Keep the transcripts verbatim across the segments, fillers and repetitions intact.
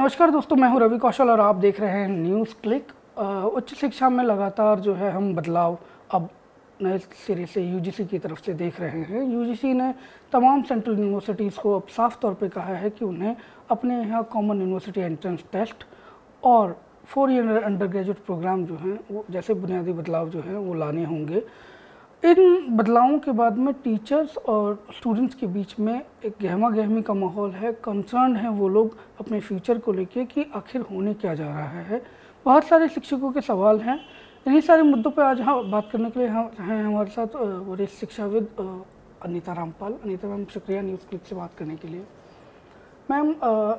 नमस्कार दोस्तों, मैं हूं रवि कौशल और आप देख रहे हैं न्यूज़ क्लिक। उच्च शिक्षा में लगातार जो है हम बदलाव अब नए सिरे से यूजीसी की तरफ से देख रहे हैं। यूजीसी ने तमाम सेंट्रल यूनिवर्सिटीज़ को अब साफ तौर पे कहा है कि उन्हें अपने यहाँ कॉमन यूनिवर्सिटी एंट्रेंस टेस्ट और four year undergraduate program जो हैं वो जैसे बुनियादी बदलाव जो हैं वो लाने होंगे। इन बदलावों के बाद में टीचर्स और स्टूडेंट्स के बीच में एक गहमा गहमी का माहौल है। कंसर्न है वो लोग अपने फ्यूचर को लेके कि आखिर होने क्या जा रहा है। बहुत सारे शिक्षकों के सवाल हैं। इन्हीं सारे मुद्दों पर आज हम बात करने के लिए हम हैं हमारे साथ वरिष्ठ शिक्षाविद अनीता रामपाल। अनीता मैम, शुक्रिया न्यूज़ क्लिक से बात करने के लिए। मैम,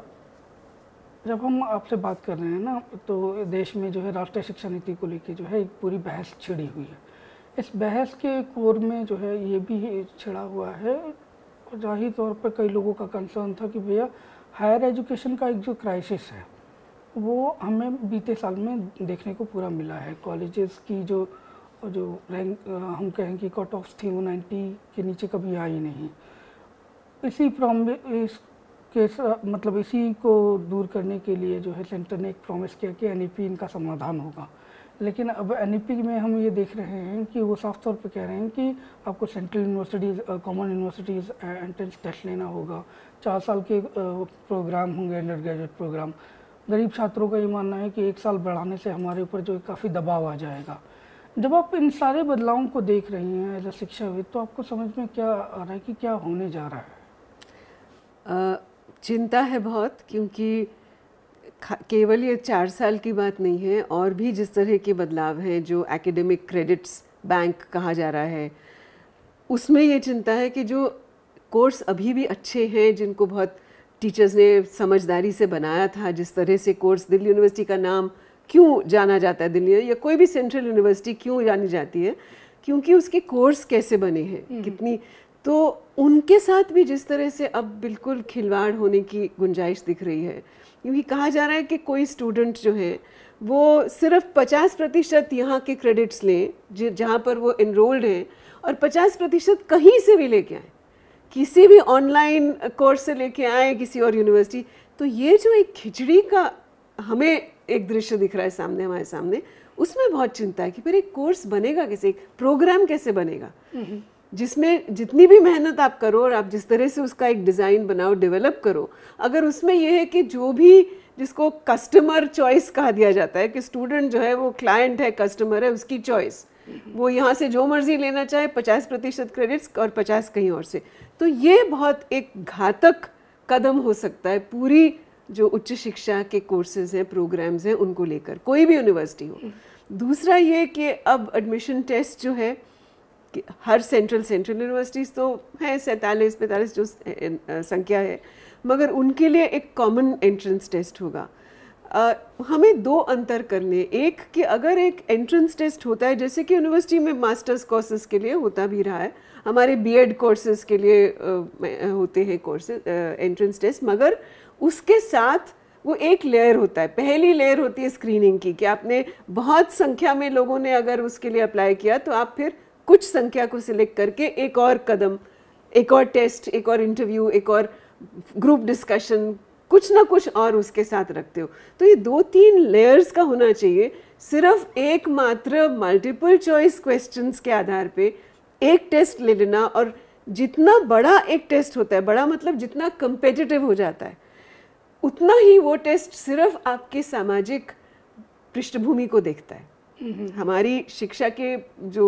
जब हम आपसे बात कर रहे हैं ना, तो देश में जो है राष्ट्रीय शिक्षा नीति को लेके जो है एक पूरी बहस छिड़ी हुई है। इस बहस के कोर में जो है ये भी छिड़ा हुआ है, जाहिर तौर पर कई लोगों का कंसर्न था कि भैया हायर एजुकेशन का एक जो क्राइसिस है वो हमें बीते साल में देखने को पूरा मिला है। कॉलेजेस की जो जो रैंक हम कहें कि कट ऑफ थी वो नाइन्टी के नीचे कभी आई नहीं। इसी प्रॉमिस के मतलब इसी को दूर करने के लिए जो है सेंटर ने एक प्रॉमिस किया कि एनईपी इनका समाधान होगा। लेकिन अब एनईपी में हम ये देख रहे हैं कि वो साफ तौर पे कह रहे हैं कि आपको central universities common universities entrance test लेना होगा, चार साल के प्रोग्राम होंगे अंडर ग्रेजुएट प्रोग्राम। गरीब छात्रों का ये मानना है कि एक साल बढ़ाने से हमारे ऊपर जो काफ़ी दबाव आ जाएगा। जब आप इन सारे बदलावों को देख रही हैं एज अ शिक्षाविद, तो आपको समझ में क्या आ रहा है कि क्या होने जा रहा है? आ, चिंता है बहुत, क्योंकि केवल ये चार साल की बात नहीं है, और भी जिस तरह के बदलाव हैं जो एकेडमिक क्रेडिट्स बैंक कहा जा रहा है, उसमें ये चिंता है कि जो कोर्स अभी भी अच्छे हैं, जिनको बहुत टीचर्स ने समझदारी से बनाया था, जिस तरह से कोर्स दिल्ली यूनिवर्सिटी का नाम क्यों जाना जाता है, दिल्ली या कोई भी सेंट्रल यूनिवर्सिटी क्यों जानी जाती है, क्योंकि उसके कोर्स कैसे बने हैं, कितनी, तो उनके साथ भी जिस तरह से अब बिल्कुल खिलवाड़ होने की गुंजाइश दिख रही है। क्योंकि कहा जा रहा है कि कोई स्टूडेंट जो है वो सिर्फ पचास प्रतिशत यहाँ के क्रेडिट्स लें जहाँ पर वो इनरोल्ड हैं, और पचास प्रतिशत कहीं से भी लेके आए, किसी भी ऑनलाइन कोर्स से लेके आए किसी और यूनिवर्सिटी। तो ये जो एक खिचड़ी का हमें एक दृश्य दिख रहा है सामने, हमारे सामने, उसमें बहुत चिंता है कि फिर एक कोर्स बनेगा कैसे, एक प्रोग्राम कैसे बनेगा, जिसमें जितनी भी मेहनत आप करो और आप जिस तरह से उसका एक डिज़ाइन बनाओ, डेवलप करो, अगर उसमें यह है कि जो भी जिसको कस्टमर चॉइस कहा दिया जाता है कि स्टूडेंट जो है वो क्लाइंट है, कस्टमर है, उसकी चॉइस, वो यहाँ से जो मर्जी लेना चाहे, पचास प्रतिशत क्रेडिट्स और पचास कहीं और से, तो ये बहुत एक घातक कदम हो सकता है पूरी जो उच्च शिक्षा के कोर्सेज हैं, प्रोग्राम्स हैं, उनको लेकर, कोई भी यूनिवर्सिटी हो। दूसरा ये कि अब एडमिशन टेस्ट जो है कि हर सेंट्रल सेंट्रल यूनिवर्सिटीज़ तो है सैंतालीस पैंतालीस जो संख्या है, मगर उनके लिए एक कॉमन एंट्रेंस टेस्ट होगा। आ, हमें दो अंतर करने, एक कि अगर एक एंट्रेंस टेस्ट होता है, जैसे कि यूनिवर्सिटी में मास्टर्स कोर्सेज के लिए होता भी रहा है, हमारे बीएड कोर्सेज के लिए आ, होते हैं कोर्सेज एंट्रेंस टेस्ट, मगर उसके साथ वो एक लेयर होता है। पहली लेयर होती है स्क्रीनिंग की, कि आपने बहुत संख्या में लोगों ने अगर उसके लिए अप्लाई किया तो आप फिर कुछ संख्या को सिलेक्ट करके एक और कदम, एक और टेस्ट, एक और इंटरव्यू, एक और ग्रुप डिस्कशन, कुछ ना कुछ और उसके साथ रखते हो। तो ये दो तीन लेयर्स का होना चाहिए। सिर्फ एक मात्र मल्टीपल चॉइस क्वेश्चंस के आधार पे एक टेस्ट ले लेना, और जितना बड़ा एक टेस्ट होता है, बड़ा मतलब जितना कंपेटिटिव हो जाता है, उतना ही वो टेस्ट सिर्फ आपकी सामाजिक पृष्ठभूमि को देखता है। हमारी शिक्षा के जो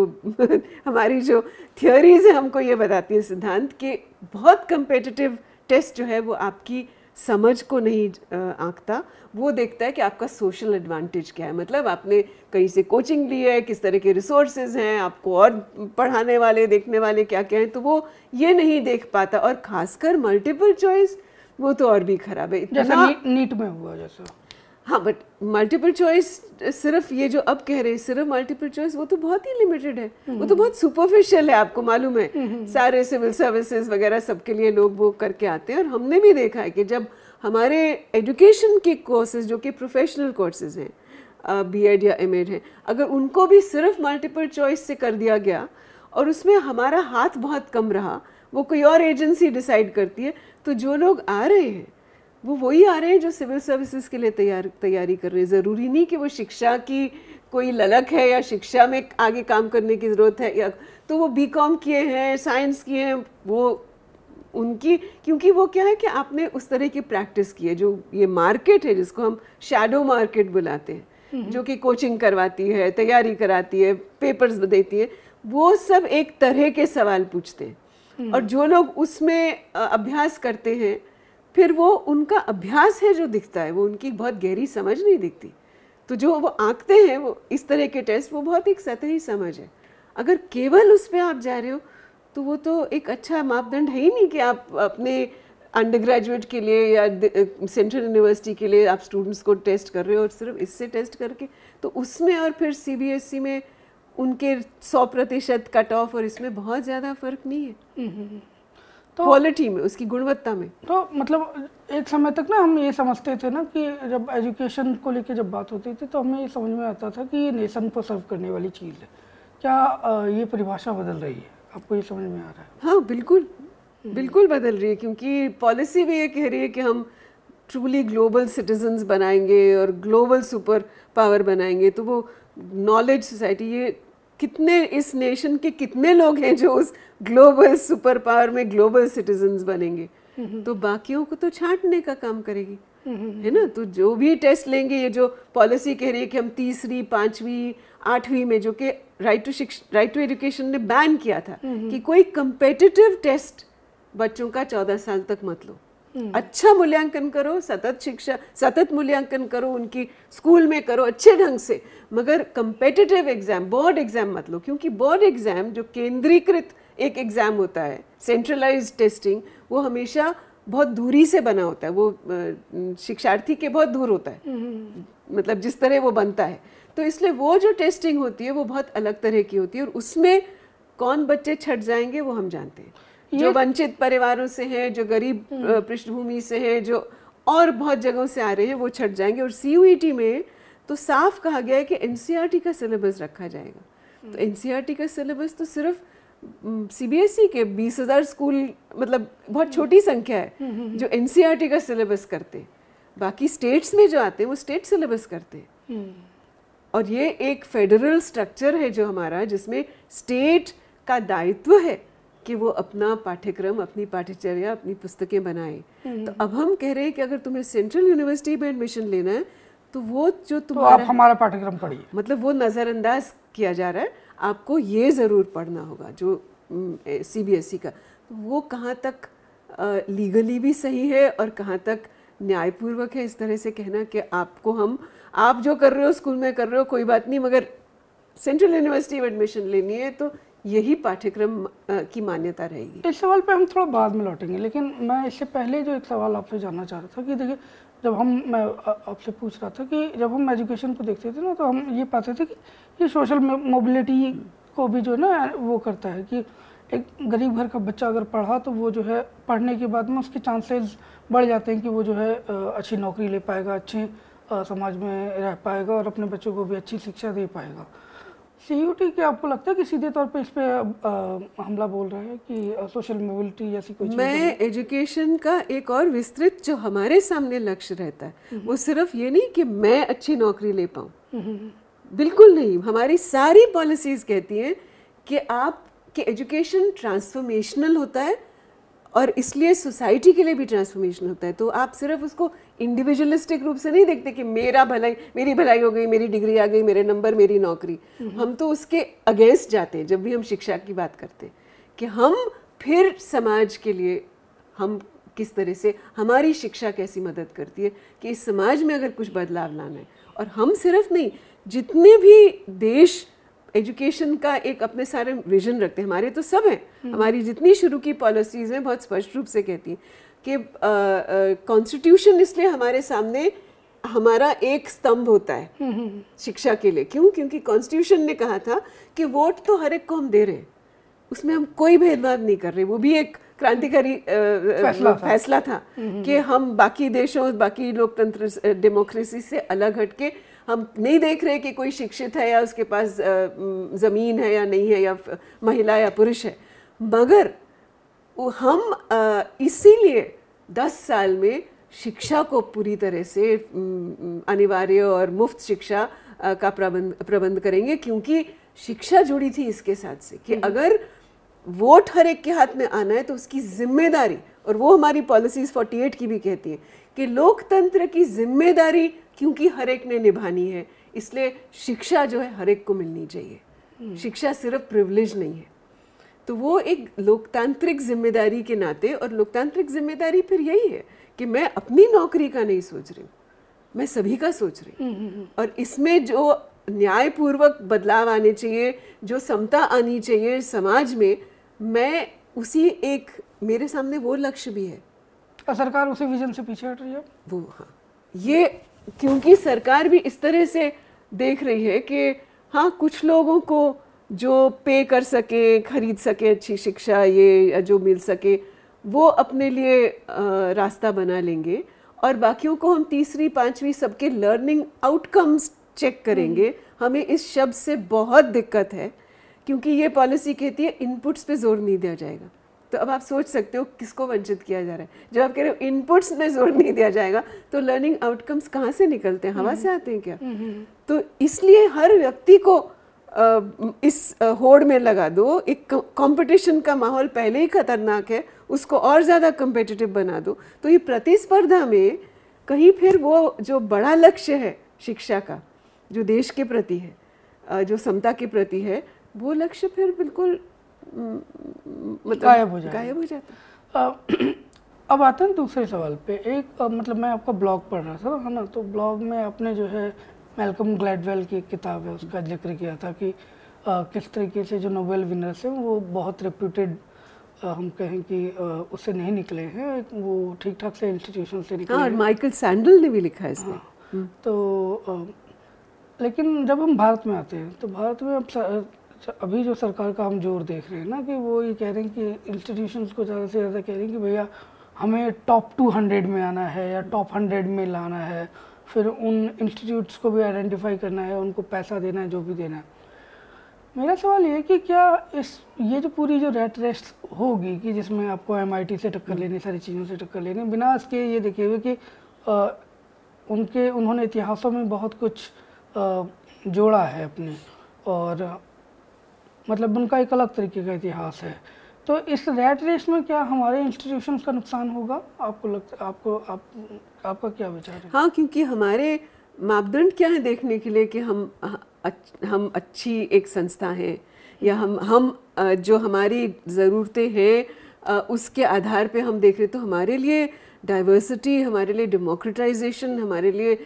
हमारी जो थियोरीज है हमको ये बताती है, सिद्धांत, कि बहुत कंपेटिटिव टेस्ट जो है वो आपकी समझ को नहीं आंकता, वो देखता है कि आपका सोशल एडवांटेज क्या है, मतलब आपने कहीं से कोचिंग ली है, किस तरह के रिसोर्सेज हैं, आपको और पढ़ाने वाले, देखने वाले क्या क्या हैं, तो वो ये नहीं देख पाता। और खासकर मल्टीपल चॉइस वो तो और भी खराब है। जैसा नी, नीट में हुआ जैसा। हाँ, बट मल्टीपल चॉइस सिर्फ ये जो अब कह रहे हैं सिर्फ मल्टीपल चॉइस, वो तो बहुत ही लिमिटेड है, वो तो बहुत सुपरफिशियल है। आपको मालूम है सारे सिविल सर्विसेज वगैरह सबके लिए लोग वो करके आते हैं, और हमने भी देखा है कि जब हमारे एजुकेशन के कोर्सेज जो कि प्रोफेशनल कोर्सेज हैं, बीएड या एमएड हैं, अगर उनको भी सिर्फ मल्टीपल चॉइस से कर दिया गया और उसमें हमारा हाथ बहुत कम रहा, वो कोई और एजेंसी डिसाइड करती है, तो जो लोग आ रहे हैं वो वही आ रहे हैं जो सिविल सर्विसेज के लिए तैयार तैयारी कर रहे हैं। ज़रूरी नहीं कि वो शिक्षा की कोई ललक है या शिक्षा में आगे काम करने की ज़रूरत है, या तो वो बीकॉम किए हैं, साइंस किए हैं, वो उनकी, क्योंकि वो क्या है कि आपने उस तरह की प्रैक्टिस की है। जो ये मार्केट है जिसको हम शैडो मार्केट बुलाते हैं, जो कि कोचिंग करवाती है, तैयारी कराती है, पेपर्स देती है, वो सब एक तरह के सवाल पूछते हैं। और जो लोग उसमें अभ्यास करते हैं, फिर वो उनका अभ्यास है जो दिखता है, वो उनकी बहुत गहरी समझ नहीं दिखती। तो जो वो आंकते हैं वो इस तरह के टेस्ट, वो बहुत एक सतही समझ है। अगर केवल उस पर आप जा रहे हो तो वो तो एक अच्छा मापदंड है ही नहीं कि आप अपने अंडर ग्रेजुएट के लिए या सेंट्रल यूनिवर्सिटी के लिए आप स्टूडेंट्स को टेस्ट कर रहे हो और सिर्फ इससे टेस्ट करके, तो उसमें और फिर सीबीएसई में उनके सौ प्रतिशत कट ऑफ और इसमें बहुत ज़्यादा फर्क नहीं है तो क्वालिटी में, उसकी गुणवत्ता में। तो मतलब एक समय तक ना हम ये समझते थे ना कि जब एजुकेशन को लेके जब बात होती थी तो हमें ये समझ में आता था कि ये नेशन को सर्व करने वाली चीज़ है। क्या ये परिभाषा बदल रही है? आपको ये समझ में आ रहा है? हाँ बिल्कुल, बिल्कुल बदल रही है, क्योंकि पॉलिसी भी ये कह रही है कि हम ट्रूली ग्लोबल सिटीजन्स बनाएंगे और ग्लोबल सुपर पावर बनाएंगे। तो वो नॉलेज सोसाइटी, ये कितने इस नेशन के कितने लोग हैं जो उस ग्लोबल सुपर पावर में ग्लोबल सिटीजन्स बनेंगे, तो बाकियों को तो छांटने का काम करेगी, है ना। तो जो भी टेस्ट लेंगे, ये जो पॉलिसी कह रही है कि हम तीसरी, पांचवी, आठवीं में, जो कि राइट टू शिक्षा, राइट टू एजुकेशन ने बैन किया था कि कोई कंपेटिटिव टेस्ट बच्चों का चौदह साल तक मत लो। अच्छा मूल्यांकन करो, सतत शिक्षा, सतत मूल्यांकन करो, उनकी स्कूल में करो अच्छे ढंग से, मगर कंपेटिटिव एग्जाम, बोर्ड एग्जाम मत लो। क्योंकि बोर्ड एग्जाम जो केंद्रीकृत एक एग्जाम होता है, सेंट्रलाइज्ड टेस्टिंग, वो हमेशा बहुत दूरी से बना होता है, वो शिक्षार्थी के बहुत दूर होता है, मतलब जिस तरह वो बनता है। तो इसलिए वो जो टेस्टिंग होती है वो बहुत अलग तरह की होती है, और उसमें कौन बच्चे छट जाएंगे वो हम जानते हैं। जो वंचित परिवारों से हैं, जो गरीब पृष्ठभूमि से हैं, जो और बहुत जगहों से आ रहे हैं, वो छट जाएंगे। और सीयूईटी में तो साफ कहा गया है कि एनसीईआरटी का सिलेबस रखा जाएगा। तो एनसीईआरटी का सिलेबस तो सिर्फ सीबीएसई के बीस हजार स्कूल, मतलब बहुत छोटी संख्या है जो एनसीईआरटी का सिलेबस करते हैं। बाकी स्टेट्स में जो आते हैं वो स्टेट सिलेबस करते हैं। और ये एक फेडरल स्ट्रक्चर है जो हमारा, जिसमें स्टेट का दायित्व है कि वो अपना पाठ्यक्रम, अपनी पाठ्यचर्या, अपनी पुस्तकें बनाए। तो अब हम कह रहे हैं कि अगर तुम्हें सेंट्रल यूनिवर्सिटी में एडमिशन लेना है तो वो जो तुम्हारा, तो आप हमारा पाठ्यक्रम पढ़िए, मतलब वो नज़रअंदाज किया जा रहा है। आपको ये ज़रूर पढ़ना होगा जो सीबीएसई का। तो वो कहाँ तक लीगली भी सही है और कहाँ तक न्यायपूर्वक है इस तरह से कहना कि आपको हम, आप जो कर रहे हो स्कूल में कर रहे हो कोई बात नहीं, मगर सेंट्रल यूनिवर्सिटी में एडमिशन लेनी है तो यही पाठ्यक्रम की मान्यता रहेगी। इस सवाल पे हम थोड़ा बाद में लौटेंगे, लेकिन मैं इससे पहले जो एक सवाल आपसे जानना चाह रहा था कि देखिए, जब हम, मैं आपसे पूछ रहा था कि जब हम एजुकेशन को देखते थे ना, तो हम ये पाते थे कि ये सोशल मोबिलिटी को भी जो है ना वो करता है कि एक गरीब घर का बच्चा अगर पढ़ा तो वो जो है पढ़ने के बाद में उसके चांसेस बढ़ जाते हैं कि वो जो है अच्छी नौकरी ले पाएगा, अच्छे समाज में रह पाएगा और अपने बच्चों को भी अच्छी शिक्षा दे पाएगा। सीयूटी क्या आपको लगता है कि सीधे तौर पे इस पे हमला बोल रहा है कि सोशल मोबिलिटी जैसी कोई चीज़? मैं एजुकेशन का एक और विस्तृत जो हमारे सामने लक्ष्य रहता है वो सिर्फ ये नहीं कि मैं अच्छी नौकरी ले पाऊँ, बिल्कुल नहीं। हमारी सारी पॉलिसीज कहती हैं कि आप कि एजुकेशन ट्रांसफॉर्मेशनल होता है और इसलिए सोसाइटी के लिए भी ट्रांसफॉर्मेशन होता है। तो आप सिर्फ उसको इंडिविजुअलिस्टिक रूप से नहीं देखते कि मेरा भलाई, मेरी भलाई हो गई, मेरी डिग्री आ गई, मेरे नंबर, मेरी नौकरी। हम तो उसके अगेंस्ट जाते हैं जब भी हम शिक्षा की बात करते हैं कि हम फिर समाज के लिए हम किस तरह से, हमारी शिक्षा कैसी मदद करती है कि इस समाज में अगर कुछ बदलाव लाना है। और हम सिर्फ नहीं, जितने भी देश एजुकेशन का एक अपने सारे विजन रखते हैं, हमारे तो सब हैं, हमारी जितनी शुरू की पॉलिसीज़ हैं बहुत स्पष्ट रूप से कहती हैं कि कॉन्स्टिट्यूशन इसलिए हमारे सामने हमारा एक स्तंभ होता है शिक्षा के लिए। क्यों? क्योंकि कॉन्स्टिट्यूशन ने कहा था कि वोट तो हर एक को हम दे रहे हैं, उसमें हम कोई भेदभाव नहीं कर रहे। वो भी एक क्रांतिकारी फैसला था, फैसला था कि हम बाकी देशों, बाकी लोकतंत्र, डेमोक्रेसी से अलग हटके हम नहीं देख रहे कि कोई शिक्षित है या उसके पास ज़मीन है या नहीं है, या महिला या पुरुष है, मगर हम इसीलिए दस साल में शिक्षा को पूरी तरह से अनिवार्य और मुफ्त शिक्षा का प्रबंध प्रबंध करेंगे, क्योंकि शिक्षा जुड़ी थी इसके साथ से कि अगर वोट हर एक के हाथ में आना है तो उसकी जिम्मेदारी, और वो हमारी पॉलिसीज अड़तालीस की भी कहती है कि लोकतंत्र की जिम्मेदारी क्योंकि हर एक ने निभानी है, इसलिए शिक्षा जो है हर एक को मिलनी चाहिए। शिक्षा सिर्फ प्रिविलेज नहीं है। तो वो एक लोकतांत्रिक जिम्मेदारी के नाते, और लोकतांत्रिक जिम्मेदारी फिर यही है कि मैं अपनी नौकरी का नहीं सोच रही हूँ, मैं सभी का सोच रही हूँ। और इसमें जो न्यायपूर्वक बदलाव आने चाहिए, जो समता आनी चाहिए समाज में, मैं उसी एक, मेरे सामने वो लक्ष्य भी है। और सरकार उसी विजन से पीछे हट रही है वो, हाँ, ये क्योंकि सरकार भी इस तरह से देख रही है कि हाँ, कुछ लोगों को जो पे कर सके, खरीद सके अच्छी शिक्षा, ये जो मिल सके, वो अपने लिए रास्ता बना लेंगे, और बाकियों को हम तीसरी पांचवी सबके लर्निंग आउटकम्स चेक करेंगे। हमें इस शब्द से बहुत दिक्कत है, क्योंकि ये पॉलिसी कहती है इनपुट्स पे जोर नहीं दिया जाएगा। तो अब आप सोच सकते हो किसको वंचित किया जा रहा है। जब आप कह रहे हो इनपुट्स में जोर नहीं दिया जाएगा, तो लर्निंग आउटकम्स कहाँ से निकलते हैं? हवा से आते हैं क्या? तो इसलिए हर व्यक्ति को इस होड़ में लगा दो। एक कंपटीशन का माहौल पहले ही खतरनाक है, उसको और ज़्यादा कम्पिटिटिव बना दो। तो ये प्रतिस्पर्धा में कहीं फिर वो जो बड़ा लक्ष्य है शिक्षा का, जो देश के प्रति है, जो समता के प्रति है, वो लक्ष्य फिर बिल्कुल मतलब गायब हो जाता गायब हो जाता है। अब आते हैं दूसरे सवाल पे। एक आ, मतलब मैं आपका ब्लॉग पढ़ रहा था, है ना, तो ब्लॉग में आपने जो है मैल्कम ग्लैडवेल की किताब है उसका जिक्र किया था कि आ, किस तरीके से जो नोबेल विनर्स हैं वो बहुत रेप्यूटेड, हम कहें कि आ, उससे नहीं निकले हैं, वो ठीक ठाक से इंस्टीट्यूशन से निकले। हाँ, और माइकल सैंडल ने भी लिखा है इसमें। हाँ, तो आ, लेकिन जब हम भारत में आते हैं तो भारत में अब अभी जो सरकार का हम जोर देख रहे हैं ना, कि वो ये कह रहे हैं कि इंस्टीट्यूशंस को ज़्यादा से ज़्यादा कह रहे हैं कि भैया हमें टॉप टू हंड्रेड में आना है या टॉप हंड्रेड में लाना है, फिर उन इंस्टीट्यूट्स को भी आइडेंटिफाई करना है, उनको पैसा देना है, जो भी देना है। मेरा सवाल ये है कि क्या इस ये जो पूरी जो रैट रेस होगी कि जिसमें आपको एम आई टी से टक्कर लेनी, सारी चीज़ों से टक्कर लेनी, बिना इसके ये देखे हुए कि आ, उनके उन्होंने इतिहासों में बहुत कुछ आ, जोड़ा है अपने, और मतलब उनका एक अलग तरीके का इतिहास है। तो इस रैट रेस में क्या हमारे इंस्टीट्यूशंस का नुकसान होगा? आपको लगता आपको आप आपका क्या विचार है? हाँ, क्योंकि हमारे मापदंड क्या है देखने के लिए कि हम हम अच्छी एक संस्था हैं, या हम हम जो हमारी ज़रूरतें हैं उसके आधार पे हम देख रहे, तो हमारे लिए डाइवर्सिटी, हमारे लिए डेमोक्रेटाइजेशन, हमारे लिए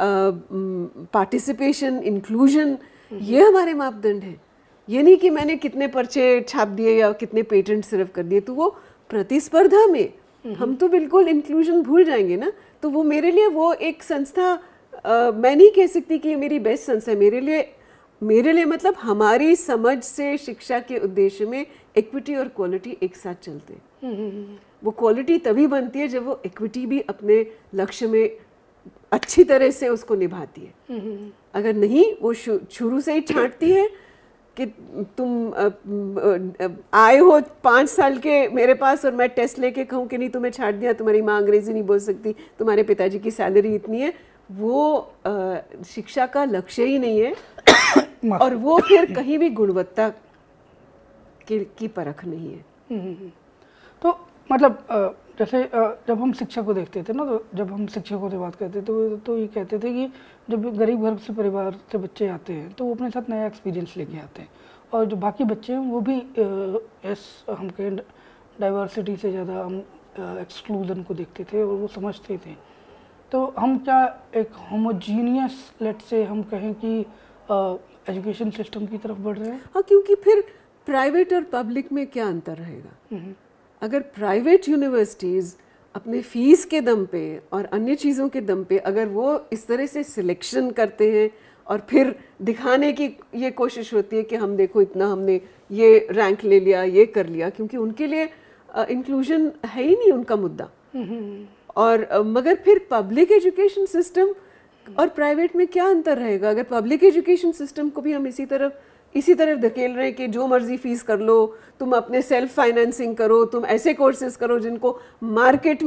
पार्टिसिपेशन, इंक्लूजन, ये हमारे मापदंड हैं। ये नहीं कि मैंने कितने पर्चे छाप दिए या कितने पेटेंट सिर्फ कर दिए। तो वो प्रतिस्पर्धा में हम तो बिल्कुल इंक्लूजन भूल जाएंगे ना। तो वो मेरे लिए वो एक संस्था, आ, मैं नहीं कह सकती कि ये मेरी बेस्ट संस्था है। मेरे लिए मेरे लिए मतलब हमारी समझ से शिक्षा के उद्देश्य में इक्विटी और क्वालिटी एक साथ चलते हैं। वो क्वालिटी तभी बनती है जब वो इक्विटी भी अपने लक्ष्य में अच्छी तरह से उसको निभाती है। अगर नहीं, वो शुरू से ही छांटती है कि तुम आए हो पाँच साल के मेरे पास और मैं टेस्ट लेके कहूँ कि नहीं तुम्हें छाट दिया, तुम्हारी माँ अंग्रेजी नहीं बोल सकती, तुम्हारे पिताजी की सैलरी इतनी है, वो आ, शिक्षा का लक्ष्य ही नहीं है। और वो फिर कहीं भी गुणवत्ता की, की परख नहीं है। तो मतलब जैसे जब हम शिक्षा को देखते थे ना, तो जब हम शिक्षकों से बात करते थे तो तो ये कहते थे कि जब गरीब घर से परिवार से बच्चे आते हैं तो वो अपने साथ नया एक्सपीरियंस लेके आते हैं, और जो बाकी बच्चे हैं वो भी एस हम कहें डाइवर्सिटी से ज़्यादा हम एक्सक्लूजन को देखते थे और वो समझते थे। तो हम क्या एक होमोजीनियस लेट से हम कहें कि एजुकेशन सिस्टम की तरफ बढ़ रहे हैं? हाँ, क्योंकि फिर प्राइवेट और पब्लिक में क्या अंतर रहेगा? अगर प्राइवेट यूनिवर्सिटीज़ अपने फीस के दम पे और अन्य चीज़ों के दम पे अगर वो इस तरह से सिलेक्शन करते हैं और फिर दिखाने की ये कोशिश होती है कि हम देखो इतना हमने ये रैंक ले लिया, ये कर लिया, क्योंकि उनके लिए इंक्लूजन है ही नहीं उनका मुद्दा। और uh, मगर फिर पब्लिक एजुकेशन सिस्टम और प्राइवेट में क्या अंतर रहेगा? अगर पब्लिक एजुकेशन सिस्टम को भी हम इसी तरफ इसी तरफ धकेल रहे हैं कि जो मर्जी फीस कर लो, तुम अपने सेल्फ फाइनेंसिंग करो, तुम ऐसे कोर्सेज करो जिनको मार्केट में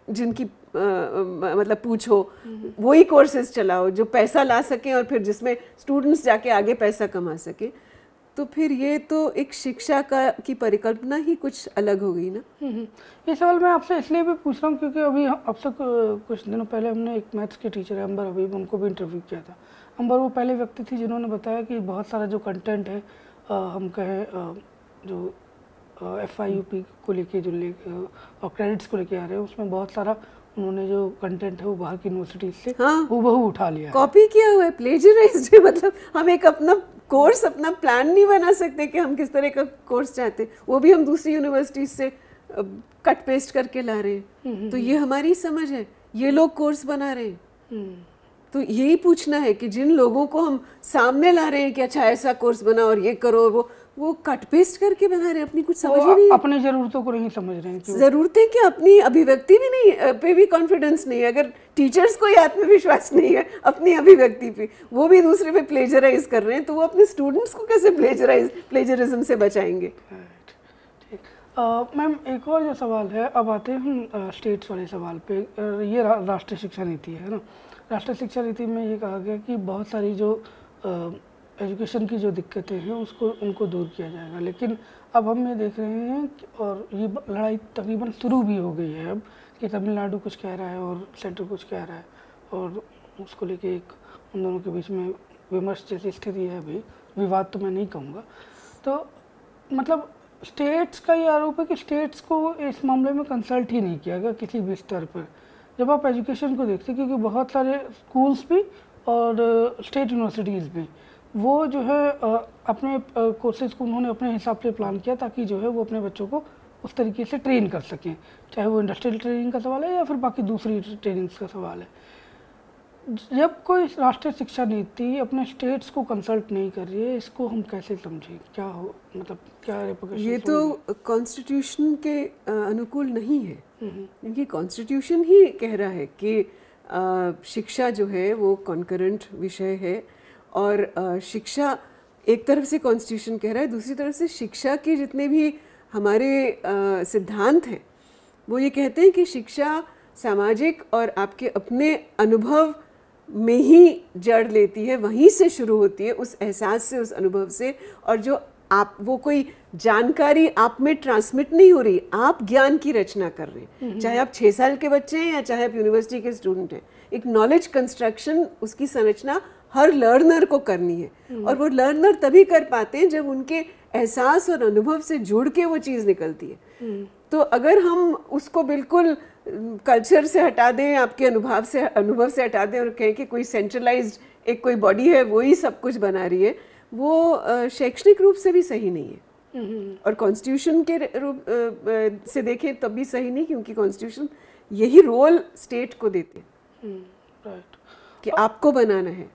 जिनकी आ, मतलब पूछो वही कोर्सेज चलाओ जो पैसा ला सकें और फिर जिसमें स्टूडेंट्स जाके आगे पैसा कमा सके, तो फिर ये तो एक शिक्षा का की परिकल्पना ही कुछ अलग हो गई ना। ये सवाल मैं आपसे इसलिए भी पूछ रहा हूँ क्योंकि अभी आपसे कुछ दिनों पहले हमने एक मैथ्स के टीचर है अंबर हबीब, उनको भी इंटरव्यू किया था। अंबर वो पहले व्यक्ति थी जिन्होंने बताया कि बहुत सारा जो कंटेंट है आ, हम कहें आ, जो एफ आई यू पी को लेके जो ले और क्रेडिट्स को लेके आ रहे हैं उसमें बहुत सारा उन्होंने जो कंटेंट है वो बाहर की यूनिवर्सिटी से हाँ, हूबहू उठा लिया, कॉपी किया हुआ है, प्लेजराइज्ड है। मतलब हम एक अपना कोर्स अपना प्लान नहीं बना सकते कि हम किस तरह का कोर्स चाहते, वो भी हम दूसरी यूनिवर्सिटी से कट पेस्ट करके ला रहे हैं। तो ये हमारी समझ है, ये लोग कोर्स बना रहे हैं। तो यही पूछना है कि जिन लोगों को हम सामने ला रहे हैं कि अच्छा ऐसा कोर्स बना और ये करो, वो वो कट पेस्ट करके बना रहे हैं, अपनी कुछ समझ ही नहीं, अपनी ज़रूरतों को नहीं समझ रहे हैं। ज़रूरतें क्या, अपनी अभिव्यक्ति भी नहीं पे भी कॉन्फिडेंस नहीं है। अगर टीचर्स को ही आत्मविश्वास नहीं है अपनी अभिव्यक्ति पे, वो भी दूसरे पे प्लेजराइज कर रहे हैं, तो वो अपने स्टूडेंट्स को कैसे प्लेजराइज प्लेजरिज्म से बचाएंगे। मैम एक और जो सवाल है, अब आते हैं हम स्टेट्स वाले सवाल पे। ये रा, राष्ट्रीय शिक्षा नीति है ना। राष्ट्रीय शिक्षा नीति में ये कहा गया कि बहुत सारी जो एजुकेशन की जो दिक्कतें हैं उसको उनको दूर किया जाएगा, लेकिन अब हम ये देख रहे हैं और ये लड़ाई तकरीबन शुरू भी हो गई है अब कि तमिलनाडु कुछ कह रहा है और सेंटर कुछ कह रहा है और उसको लेके एक उन दोनों के बीच में विमर्श जैसी स्थिति है। अभी विवाद तो मैं नहीं कहूँगा। तो मतलब स्टेट्स का ये आरोप है कि स्टेट्स को इस मामले में कंसल्ट ही नहीं किया गया किसी भी स्तर पर। जब आप एजुकेशन को देखते हैं, क्योंकि बहुत सारे स्कूल्स भी और स्टेट यूनिवर्सिटीज़ भी वो जो है अपने कोर्सेज को उन्होंने अपने हिसाब से प्लान किया ताकि जो है वो अपने बच्चों को उस तरीके से ट्रेन कर सकें, चाहे वो इंडस्ट्रियल ट्रेनिंग का सवाल है या फिर बाकी दूसरी ट्रेनिंग्स का सवाल है। जब कोई राष्ट्रीय शिक्षा नीति अपने स्टेट्स को कंसल्ट नहीं कर रही है, इसको हम कैसे समझें? क्या हो मतलब क्या रिपोर्टेशन? ये तो कॉन्स्टिट्यूशन के अनुकूल नहीं है, क्योंकि कॉन्स्टिट्यूशन ही कह रहा है कि शिक्षा जो है वो कॉन्करेंट विषय है और शिक्षा एक तरफ से कॉन्स्टिट्यूशन कह रहा है, दूसरी तरफ से शिक्षा के जितने भी हमारे सिद्धांत हैं वो ये कहते हैं कि शिक्षा सामाजिक और आपके अपने अनुभव में ही जड़ लेती है, वहीं से शुरू होती है, उस एहसास से, उस अनुभव से। और जो आप वो कोई जानकारी आप में ट्रांसमिट नहीं हो रही, आप ज्ञान की रचना कर रहे हैं, चाहे आप छः साल के बच्चे हैं या चाहे आप यूनिवर्सिटी के स्टूडेंट हैं। एक नॉलेज कंस्ट्रक्शन, उसकी संरचना हर लर्नर को करनी है और वो लर्नर तभी कर पाते हैं जब उनके एहसास और अनुभव से जुड़ के वो चीज़ निकलती है। तो अगर हम उसको बिल्कुल कल्चर से हटा दें, आपके अनुभव से अनुभव से हटा दें और कहें कि कोई सेंट्रलाइज्ड एक कोई बॉडी है वो ही सब कुछ बना रही है, वो शैक्षणिक रूप से भी सही नहीं है और कॉन्स्टिट्यूशन के रूप से देखें तब भी सही नहीं, क्योंकि कॉन्स्टिट्यूशन यही रोल स्टेट को देते हैं कि आपको बनाना है।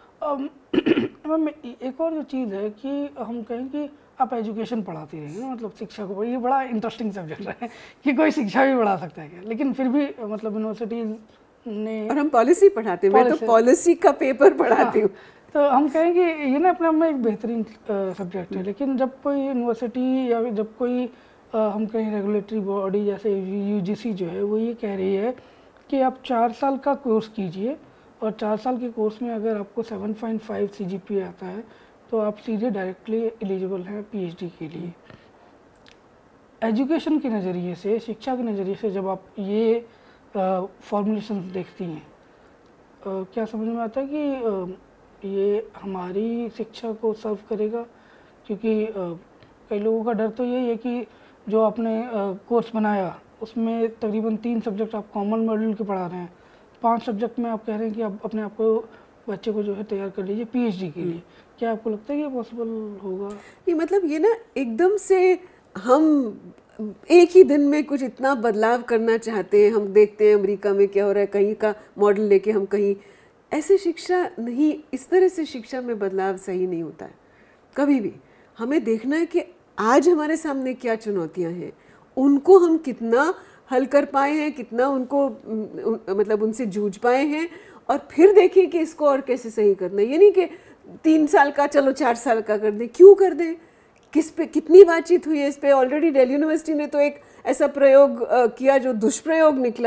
मैम एक और जो चीज़ है कि हम कहें कि आप एजुकेशन पढ़ाती रही हैं, मतलब शिक्षा को, ये बड़ा इंटरेस्टिंग सब्जेक्ट है कि कोई शिक्षा भी पढ़ा सकता है क्या, लेकिन फिर भी मतलब यूनिवर्सिटी ने, और हम पॉलिसी पढ़ाते हैं, मैं तो पॉलिसी का पेपर पढ़ाती हूँ। तो हम कहें कि ये ना अपने में एक बेहतरीन सब्जेक्ट है, लेकिन जब कोई यूनिवर्सिटी या जब कोई आ, हम कहें रेगुलेटरी बॉडी जैसे यूजीसी जो है वो ये कह रही है कि आप चार साल का कोर्स कीजिए और चार साल के कोर्स में अगर आपको seven point five C G P आता है तो आप सीधे डायरेक्टली एलिजिबल हैं पीएचडी के लिए। एजुकेशन के नज़रिए से, शिक्षा के नज़रिए से जब आप ये फॉर्मुलेशन देखती हैं, आ, क्या समझ में आता है कि आ, ये हमारी शिक्षा को सर्व करेगा? क्योंकि आ, कई लोगों का डर तो यही है कि जो आपने कोर्स बनाया उसमें तकरीबन तीन सब्जेक्ट आप कॉमन मॉड्यूल के पढ़ा रहे हैं, पांच सब्जेक्ट में आप कह रहे हैं कि आप अपने आप को बच्चे को जो है तैयार कर लीजिए पीएचडी के लिए। क्या आपको लगता है कि ये पॉसिबल होगा? ये मतलब ये ना एकदम से हम एक ही दिन में कुछ इतना बदलाव करना चाहते हैं। हम देखते हैं अमेरिका में क्या हो रहा है, कहीं का मॉडल लेके हम कहीं, ऐसे शिक्षा नहीं, इस तरह से शिक्षा में बदलाव सही नहीं होता है कभी भी। हमें देखना है कि आज हमारे सामने क्या चुनौतियां हैं, उनको हम कितना हल कर पाए हैं, कितना उनको मतलब उनसे जूझ पाए हैं, और फिर देखें कि इसको और कैसे सही करना है। ये नहीं कि तीन साल का चलो चार साल का कर दें, क्यों कर दें, किस पे कितनी बातचीत हुई है इस पे। ऑलरेडी दिल्ली यूनिवर्सिटी ने तो एक ऐसा प्रयोग किया जो दुष्प्रयोग निकला,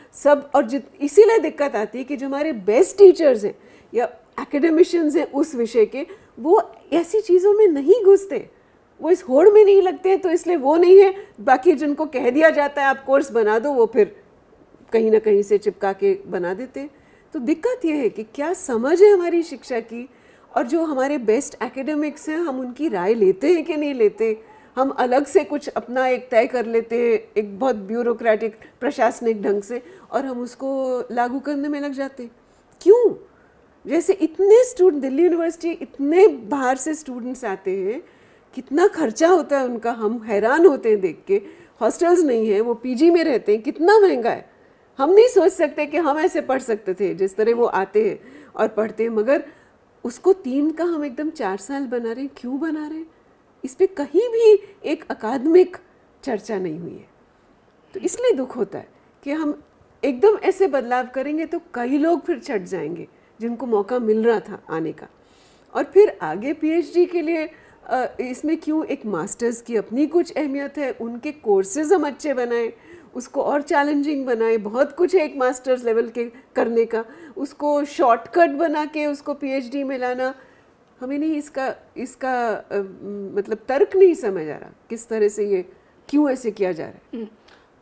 सब, और जित इसीलिए दिक्कत आती है कि जो हमारे बेस्ट टीचर्स हैं या एकेडमिशियंस हैं उस विषय के, वो ऐसी चीज़ों में नहीं घुसते, वो इस होड़ में नहीं लगते हैं, तो इसलिए वो नहीं है। बाकी जिनको कह दिया जाता है आप कोर्स बना दो, वो फिर कहीं ना कहीं से चिपका के बना देते हैं। तो दिक्कत ये है कि क्या समझ है हमारी शिक्षा की, और जो हमारे बेस्ट एकेडमिक्स हैं हम उनकी राय लेते हैं कि नहीं लेते। हम अलग से कुछ अपना एक तय कर लेते हैं एक बहुत ब्यूरोक्रेटिक प्रशासनिक ढंग से, और हम उसको लागू करने में लग जाते हैं। क्यों? जैसे इतने स्टूडेंट, दिल्ली यूनिवर्सिटी इतने बाहर से स्टूडेंट्स आते हैं, कितना खर्चा होता है उनका, हम हैरान होते हैं देख के। हॉस्टल्स नहीं है, वो पीजी में रहते हैं, कितना महंगा है। हम नहीं सोच सकते कि हम ऐसे पढ़ सकते थे जिस तरह वो आते हैं और पढ़ते हैं, मगर उसको तीन का हम एकदम चार साल बना रहे हैं। क्यों बना रहे हैं? इस पर कहीं भी एक अकादमिक चर्चा नहीं हुई है। तो इसलिए दुख होता है कि हम एकदम ऐसे बदलाव करेंगे तो कई लोग फिर छट जाएंगे जिनको मौका मिल रहा था आने का। और फिर आगे पीएचडी के लिए इसमें क्यों एक मास्टर्स की अपनी कुछ अहमियत है, उनके कोर्सेज हम अच्छे बनाएं, उसको और चैलेंजिंग बनाए। बहुत कुछ है एक मास्टर्स लेवल के करने का, उसको शॉर्टकट बना के उसको पीएचडी में लाना, हमें नहीं इसका इसका आ, मतलब तर्क नहीं समझ आ रहा किस तरह से ये क्यों ऐसे किया जा रहा है।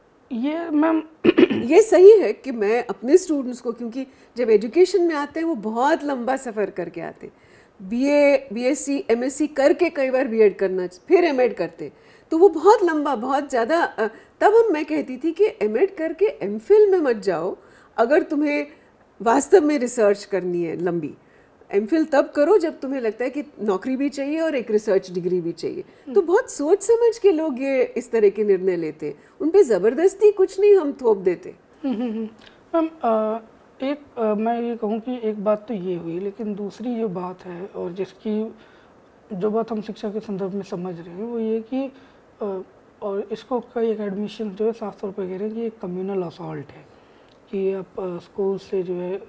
ये मैम ये सही है कि मैं अपने स्टूडेंट्स को, क्योंकि जब एजुकेशन में आते हैं वो बहुत लंबा सफ़र करके आते हैं, बीए बीएससी एमएससी करके कई बार बीएड करना, फिर एमएड करते, तो वो बहुत लंबा, बहुत ज़्यादा। तब हम मैं कहती थी कि एमएड करके एमफिल में मत जाओ अगर तुम्हें वास्तव में रिसर्च करनी है लंबी। एमफिल तब करो जब तुम्हें लगता है कि नौकरी भी चाहिए और एक रिसर्च डिग्री भी चाहिए। तो बहुत सोच समझ के लोग ये इस तरह के निर्णय लेते, उन पे ज़बरदस्ती कुछ नहीं हम थोप देते। मैम एक आ, मैं ये कहूँ कि एक बात तो ये हुई, लेकिन दूसरी जो बात है और जिसकी जो बात हम शिक्षा के संदर्भ में समझ रहे हैं वो ये कि आ, और इसको कई एकेडमिशियन जो है साफ तौर पर कह रहे हैं कि एक कम्युनल असॉल्ट है कि आप आ, स्कूल से जो है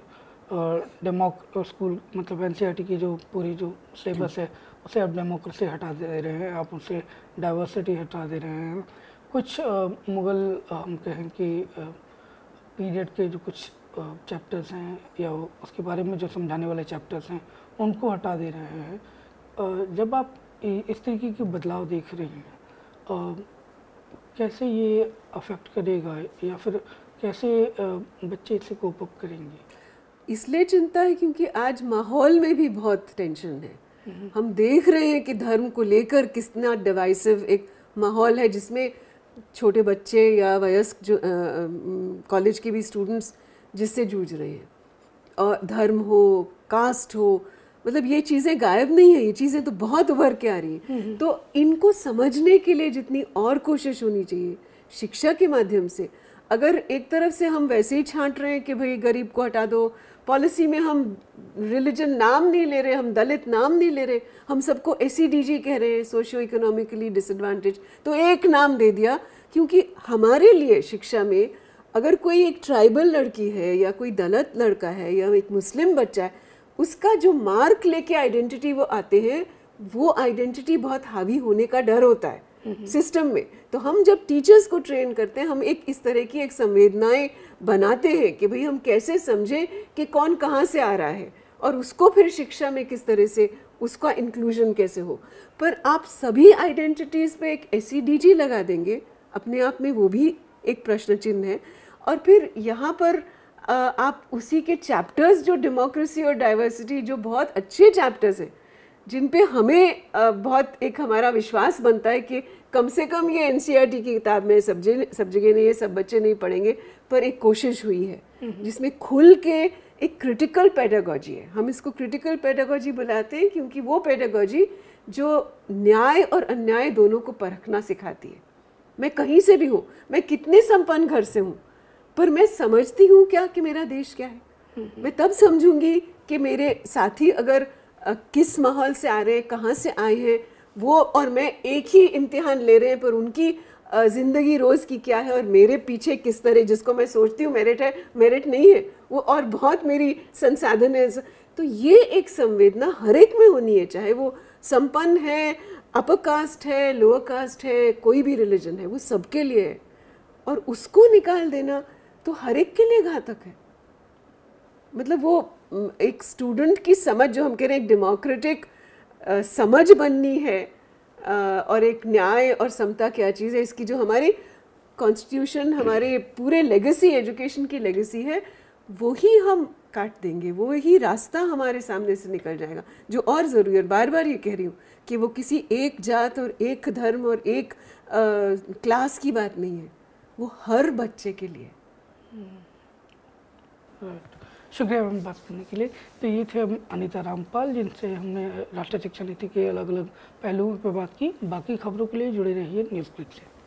डेमोक स्कूल मतलब एनसीईआरटी की जो पूरी जो सिलेबस है उसे आप डेमोक्रेसी हटा दे रहे हैं, आप उसे डाइवर्सिटी हटा दे रहे हैं। कुछ आ, मुग़ल हम कहें कि पीरियड के जो कुछ चैप्टर्स हैं या उसके बारे में जो समझाने वाले चैप्टर्स हैं उनको हटा दे रहे हैं। जब आप इस तरीके के बदलाव देख रहे हैं, कैसे ये अफेक्ट करेगा या फिर कैसे बच्चे इससे कोप अप करेंगे? इसलिए चिंता है क्योंकि आज माहौल में भी बहुत टेंशन है। हम देख रहे हैं कि धर्म को लेकर कितना डिवाइसिव एक माहौल है, जिसमें छोटे बच्चे या वयस्क जो कॉलेज के भी स्टूडेंट्स जिससे जूझ रहे हैं, और धर्म हो, कास्ट हो, मतलब ये चीज़ें गायब नहीं है, ये चीज़ें तो बहुत उभर के आ रही हैं। तो इनको समझने के लिए जितनी और कोशिश होनी चाहिए शिक्षा के माध्यम से। अगर एक तरफ से हम वैसे ही छांट रहे हैं कि भाई गरीब को हटा दो, पॉलिसी में हम रिलीजन नाम नहीं ले रहे, हम दलित नाम नहीं ले रहे, हम सबको एसईडीजी कह रहे हैं, सोशियो इकोनॉमिकली डिसएडवांटेज, तो एक नाम दे दिया। क्योंकि हमारे लिए शिक्षा में अगर कोई एक ट्राइबल लड़की है या कोई दलित लड़का है या एक मुस्लिम बच्चा है, उसका जो मार्क लेके आइडेंटिटी वो आते हैं, वो आइडेंटिटी बहुत हावी होने का डर होता है सिस्टम में। तो हम जब टीचर्स को ट्रेन करते हैं, हम एक इस तरह की एक संवेदनाएं बनाते हैं कि भाई हम कैसे समझें कि कौन कहाँ से आ रहा है, और उसको फिर शिक्षा में किस तरह से उसका इंक्लूजन कैसे हो। पर आप सभी आइडेंटिटीज़ पे एक एसईडीजी लगा देंगे, अपने आप में वो भी एक प्रश्न चिन्ह है। और फिर यहाँ पर आ, आप उसी के चैप्टर्स जो डेमोक्रेसी और डाइवर्सिटी, जो बहुत अच्छे चैप्टर्स हैं जिन पे हमें आ, बहुत एक हमारा विश्वास बनता है कि कम से कम ये एनसीईआरटी की किताब में सब जगह सब जगह नहीं है, सब बच्चे नहीं पढ़ेंगे, पर एक कोशिश हुई है जिसमें खुल के एक क्रिटिकल पेडागोजी है। हम इसको क्रिटिकल पेडागोजी बुलाते हैं क्योंकि वो पेडागोजी जो न्याय और अन्याय दोनों को परखना सिखाती है। मैं कहीं से भी हूँ, मैं कितने संपन्न घर से हूँ, पर मैं समझती हूँ क्या कि मेरा देश क्या है। मैं तब समझूंगी कि मेरे साथी अगर आ, किस माहौल से आ रहे हैं, कहाँ से आए हैं वो, और मैं एक ही इम्तिहान ले रहे हैं पर उनकी ज़िंदगी रोज़ की क्या है, और मेरे पीछे किस तरह, जिसको मैं सोचती हूँ मेरिट है, मेरिट नहीं है वो, और बहुत मेरी संसाधन है। तो ये एक संवेदना हर एक में होनी है, चाहे वो संपन्न है, अपर कास्ट है, लोअर कास्ट है, कोई भी रिलीजन है, वो सबके लिए है। और उसको निकाल देना तो हर एक के लिए घातक है। मतलब वो एक स्टूडेंट की समझ, जो हम कह रहे हैं एक डेमोक्रेटिक समझ बननी है, आ, और एक न्याय और समता क्या चीज़ है, इसकी जो हमारी कॉन्स्टिट्यूशन, हमारे पूरे लेगेसी, एजुकेशन की लेगेसी है, वो ही हम काट देंगे, वो ही रास्ता हमारे सामने से निकल जाएगा। जो और ज़रूरी है, बार बार ये कह रही हूँ कि वो किसी एक जात और एक धर्म और एक आ, क्लास की बात नहीं है, वो हर बच्चे के लिए। राइट, शुक्रिया मैम बात करने के लिए। तो ये थे हम अनीता रामपाल, जिनसे हमने राष्ट्रीय शिक्षा नीति के अलग अलग पहलुओं पर बात की। बाकी खबरों के लिए जुड़े रहिए न्यूज़ क्लिक से।